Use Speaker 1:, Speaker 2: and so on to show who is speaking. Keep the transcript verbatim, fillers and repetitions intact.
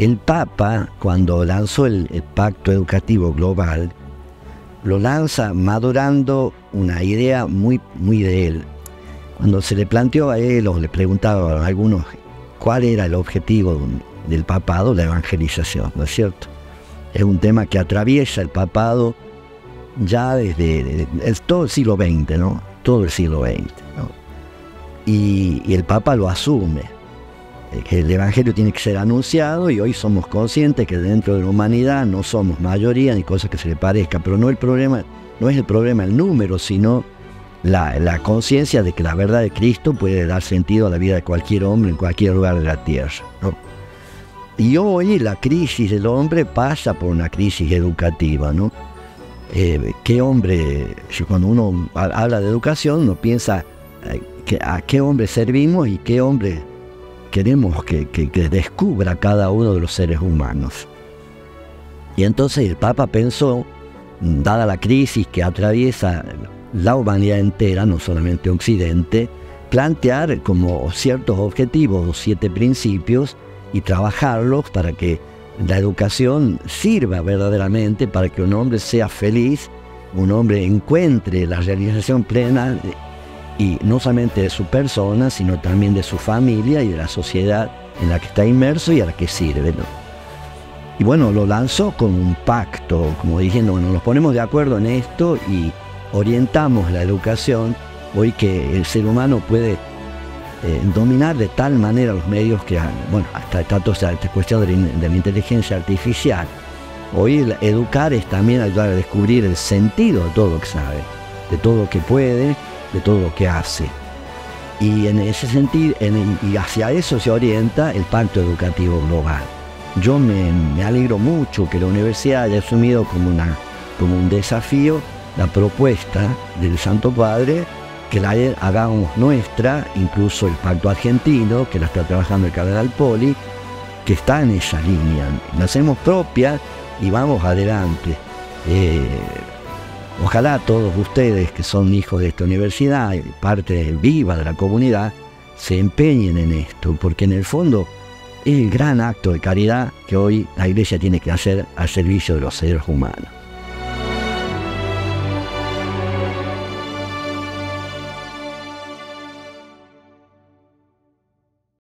Speaker 1: el Papa, cuando lanzó el, el Pacto Educativo Global, lo lanza madurando una idea muy, muy de él. Cuando se le planteó a él, o le preguntaban a algunos cuál era el objetivo del papado, la evangelización, ¿no es cierto? Es un tema que atraviesa el papado ya desde, desde, desde todo el siglo veinte, ¿no? Todo el siglo veinte, ¿no? Y, y el Papa lo asume, que el Evangelio tiene que ser anunciado, y hoy somos conscientes que dentro de la humanidad no somos mayoría ni cosas que se le parezca, pero no, el problema, no es el problema el número, sino la, la conciencia de que la verdad de Cristo puede dar sentido a la vida de cualquier hombre en cualquier lugar de la tierra, ¿no? Y hoy la crisis del hombre pasa por una crisis educativa, ¿no? Eh, ¿Qué hombre, cuando uno habla de educación, uno piensa eh, que, a qué hombre servimos y qué hombre queremos que, que, que descubra cada uno de los seres humanos? Y entonces el Papa pensó, dada la crisis que atraviesa la humanidad entera, no solamente Occidente, plantear como ciertos objetivos, los siete principios, y trabajarlos para que la educación sirva verdaderamente para que un hombre sea feliz, un hombre encuentre la realización plena, y no solamente de su persona, sino también de su familia y de la sociedad en la que está inmerso y a la que sirve, ¿no? Y bueno, lo lanzó con un pacto, como diciendo, bueno, nos ponemos de acuerdo en esto y orientamos la educación, hoy que el ser humano puede eh, dominar de tal manera los medios que, bueno, hasta está toda esta cuestión de la, de la inteligencia artificial. Hoy el educar es también ayudar a descubrir el sentido de todo lo que sabe, de todo lo que puede, de todo lo que hace. Y en ese sentido, en, y hacia eso se orienta el Pacto Educativo Global. Yo me, me alegro mucho que la universidad haya asumido como, una, como un desafío la propuesta del Santo Padre, que la hagamos nuestra, incluso el Pacto Argentino, que la está trabajando el Cardenal Poli, que está en esa línea. La hacemos propia y vamos adelante. Eh, Ojalá todos ustedes que son hijos de esta universidad, parte viva de la comunidad, se empeñen en esto, porque en el fondo es el gran acto de caridad que hoy la Iglesia tiene que hacer al servicio de los seres humanos.